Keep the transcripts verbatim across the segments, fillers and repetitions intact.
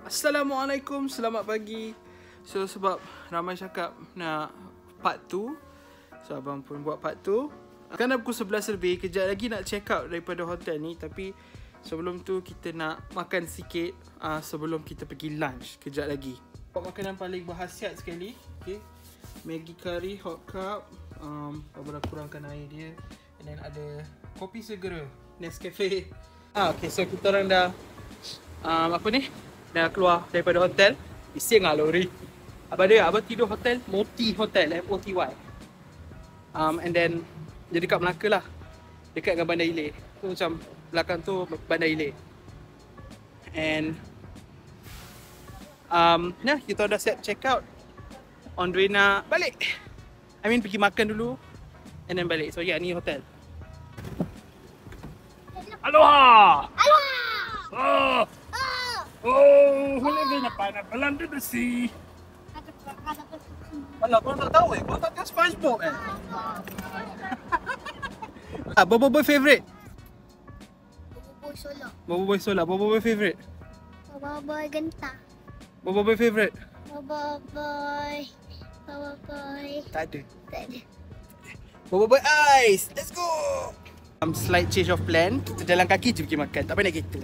Assalamualaikum, selamat pagi. So sebab ramai cakap nak part two, so abang pun buat part two. Kan dah pukul sebelas lebih, kejap lagi nak check out daripada hotel ni. Tapi sebelum tu kita nak makan sikit uh, sebelum kita pergi lunch kejap lagi. Buat makanan paling berkhasiat sekali, okay. Maggi curry hot cup, um, abang dah kurangkan air dia. And then ada kopi segera Nescafe. Ah, okay, so kita orang dah um, apa ni? Dah keluar daripada hotel. Bising lah lori. Abang dia, abang tidur hotel Moti Hotel, M O T Y. Um, and then dia dekat Melaka lah, dekat dengan Bandar Hilir. Tu macam belakang tu Bandar Hilir. And um, nah, kita dah set check out. On the way nak balik, I mean pergi makan dulu and then balik. So yeah, ni hotel. Aloha! Aloha! Oh! Oh, huli na pineapple under the sea. Alah, korang tak tahu eh? Korang tak tahu SpongeBob eh? Ah, Bobo Boy favourite? Bobo Solo. Bobo Boy Sola. Bobo Boy favourite? Bobo Boy Genta. Bobo Boy favourite? Bobo Boy. Bobo Boy. Tak ada. Tak ada. Bobo Boy Ice! Let's go! Um, slight change of plan. Kita jalan kaki je pergi makan. Tak payah naik kereta.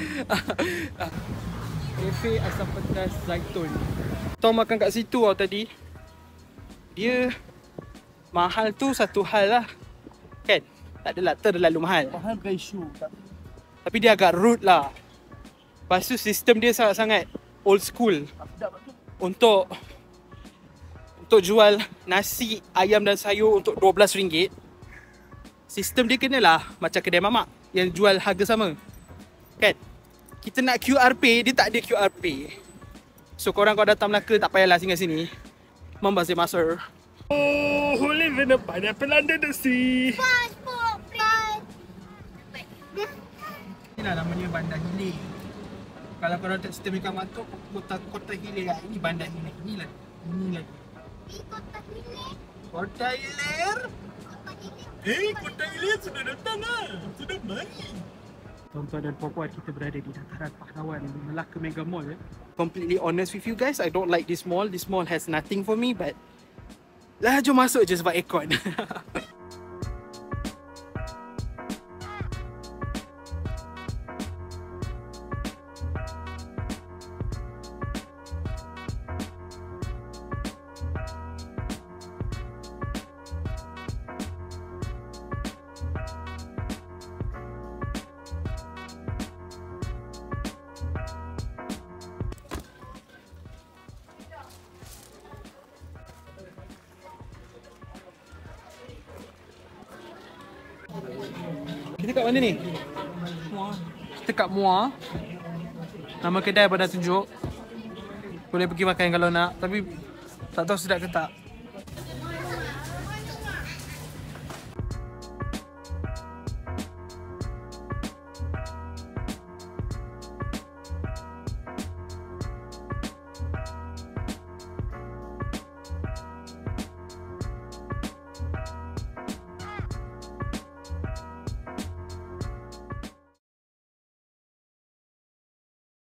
Cafe Asam Pedas Zaitun. Kita makan kat situ tau tadi. Dia mahal tu satu hal lah, kan? Tak adalah terlalu mahal. Mahal ratio. Tapi dia agak rude lah. Lepas tu sistem dia sangat-sangat old school. Untuk Untuk jual nasi, ayam dan sayur untuk dua belas ringgit. Sistem dia kenalah macam kedai mamak yang jual harga sama, kan? Kita nak Q R pay, dia tak ada Q R pay. So korang kalau datang Melaka tak payahlah singgah sini, membazir masa. Oh, who live in a pineapple under the sea? SpongeBob, please. Inilah namanya Bandar Hilir. Kalau korang tak sistem ikan matuk, kota kota Hilir lah. Ini Bandar Hilir. Inilah. Inilah. Di Kota Hilir. Kota Hilir. Kota Hilir. Eh, Kota Hilir sudah datang lah. Sudah mari. Tuan-tuan dan puan-puan, kita berada di dataran pahlawan Melaka Mega Mall. Eh. Completely honest with you guys, I don't like this mall. This mall has nothing for me, but lah, jom masuk je sebab aircon. Kita kat mana ni? Muar. Kita kat Muar. Nama kedai pada tunjuk. Boleh pergi makan kalau nak. Tapi tak tahu sedap ke tak.